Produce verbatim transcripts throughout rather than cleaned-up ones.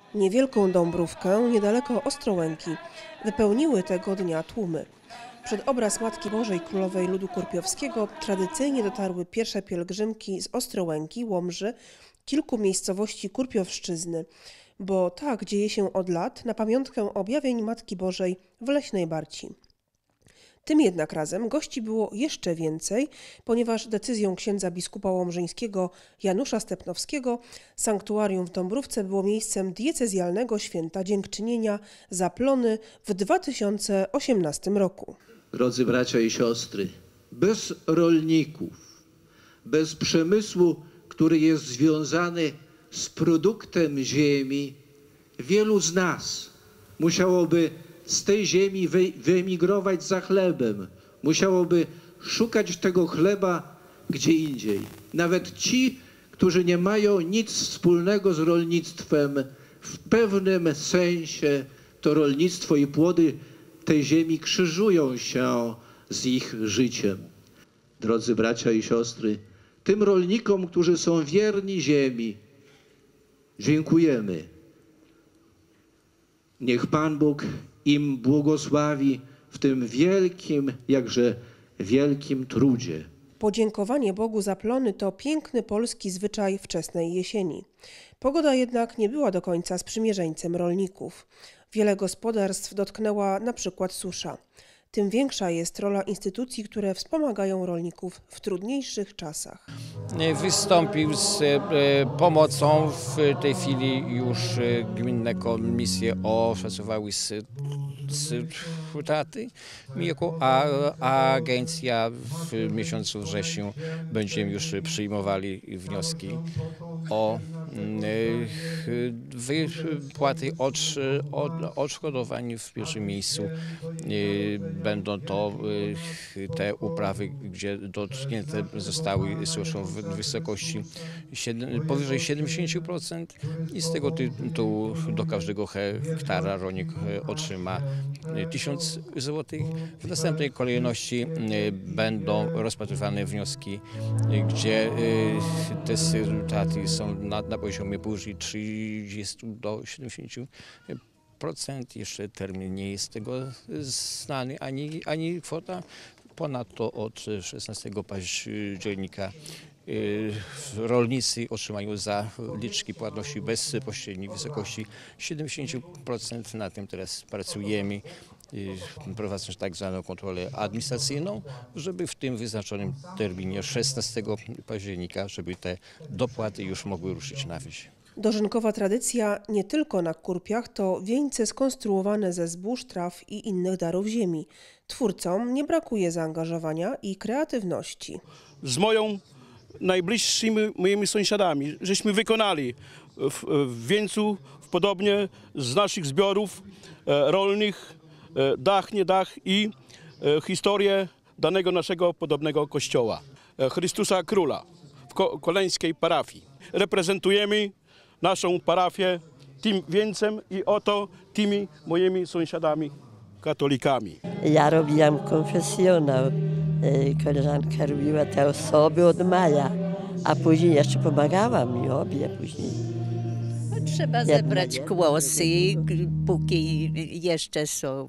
Niewielką Dąbrówkę, niedaleko Ostrołęki, wypełniły tego dnia tłumy. Przed obraz Matki Bożej Królowej Ludu Kurpiowskiego tradycyjnie dotarły pierwsze pielgrzymki z Ostrołęki, Łomży, kilku miejscowości Kurpiowszczyzny, bo tak dzieje się od lat na pamiątkę objawień Matki Bożej w Leśnej Barci. Tym jednak razem gości było jeszcze więcej, ponieważ decyzją księdza biskupa łomżyńskiego Janusza Stepnowskiego sanktuarium w Dąbrówce było miejscem diecezjalnego święta dziękczynienia Zaplony w dwa tysiące osiemnastym roku. Drodzy bracia i siostry, bez rolników, bez przemysłu, który jest związany z produktem ziemi, wielu z nas musiałoby z tej ziemi wyemigrować za chlebem. Musiałoby szukać tego chleba gdzie indziej. Nawet ci, którzy nie mają nic wspólnego z rolnictwem, w pewnym sensie to rolnictwo i płody tej ziemi krzyżują się z ich życiem. Drodzy bracia i siostry, tym rolnikom, którzy są wierni ziemi, dziękujemy. Niech Pan Bóg im błogosławi w tym wielkim, jakże wielkim trudzie. Podziękowanie Bogu za plony to piękny polski zwyczaj wczesnej jesieni. Pogoda jednak nie była do końca sprzymierzeńcem rolników. Wiele gospodarstw dotknęła na przykład susza. Tym większa jest rola instytucji, które wspomagają rolników w trudniejszych czasach. Wystąpił z pomocą. W tej chwili już gminne komisje oszacowały straty, a, a agencja w miesiącu wrześniu będziemy już przyjmowali wnioski o wypłaty odszkodowań w pierwszym miejscu. Będą to te uprawy, gdzie dotknięte zostały suszą w wysokości powyżej siedemdziesiąt procent i z tego tytułu do każdego hektara rolnik otrzyma tysiąc złotych. W następnej kolejności będą rozpatrywane wnioski, gdzie te straty są na, na poziomie powyżej trzydziestu do siedemdziesięciu procent. Jeszcze termin nie jest tego znany, ani, ani kwota. Ponadto od szesnastego października rolnicy otrzymają zaliczki płatności bezpośredniej w wysokości siedemdziesiąt procent. Na tym teraz pracujemy, prowadząc tak zwaną kontrolę administracyjną, żeby w tym wyznaczonym terminie szesnastego października, żeby te dopłaty już mogły ruszyć na wieś. Dożynkowa tradycja nie tylko na Kurpiach to wieńce skonstruowane ze zbóż, traw i innych darów ziemi. Twórcom nie brakuje zaangażowania i kreatywności. Z moją najbliższymi moimi sąsiadami żeśmy wykonali w, w wieńcu w podobnie z naszych zbiorów e, rolnych e, dach, nie dach i e, historię danego naszego podobnego kościoła e, Chrystusa Króla w ko koleńskiej parafii. Reprezentujemy naszą parafię tym wieńcem i oto tymi moimi sąsiadami katolikami. Ja robiłam konfesjonał, koleżanka robiła te osoby od maja, a później jeszcze pomagałam i obie później. Trzeba zebrać kłosy, póki jeszcze są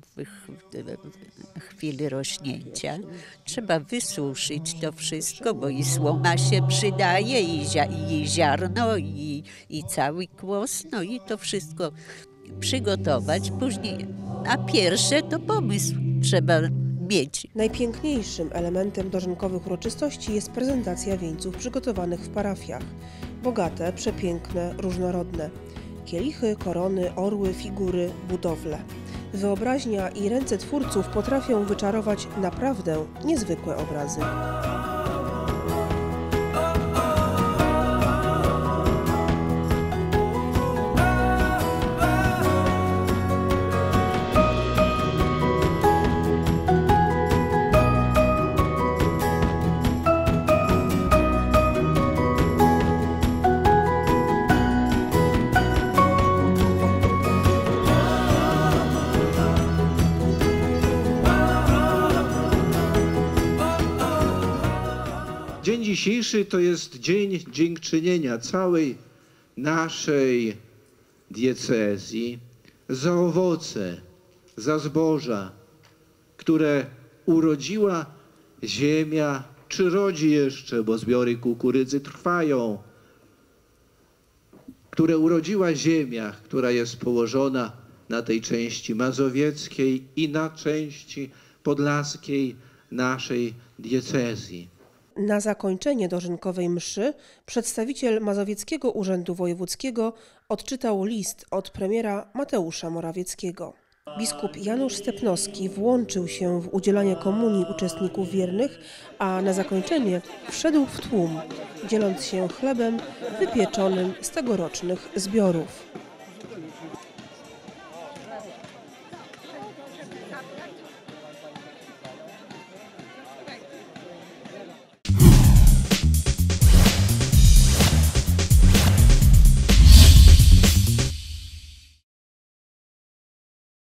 w chwili rośnięcia. Trzeba wysuszyć to wszystko, bo i słoma się przydaje, i, zia, i ziarno, i, i cały kłos, no i to wszystko przygotować. Później, a pierwsze to pomysł trzeba mieć. Najpiękniejszym elementem dożynkowych uroczystości jest prezentacja wieńców przygotowanych w parafiach. Bogate, przepiękne, różnorodne. Kielichy, korony, orły, figury, budowle. Wyobraźnia i ręce twórców potrafią wyczarować naprawdę niezwykłe obrazy. Dzień dzisiejszy to jest dzień dziękczynienia całej naszej diecezji za owoce, za zboża, które urodziła ziemia, czy rodzi jeszcze, bo zbiory kukurydzy trwają, które urodziła ziemia, która jest położona na tej części mazowieckiej i na części podlaskiej naszej diecezji. Na zakończenie dożynkowej mszy przedstawiciel Mazowieckiego Urzędu Wojewódzkiego odczytał list od premiera Mateusza Morawieckiego. Biskup Janusz Stepnowski włączył się w udzielanie komunii uczestników wiernych, a na zakończenie wszedł w tłum, dzieląc się chlebem wypieczonym z tegorocznych zbiorów.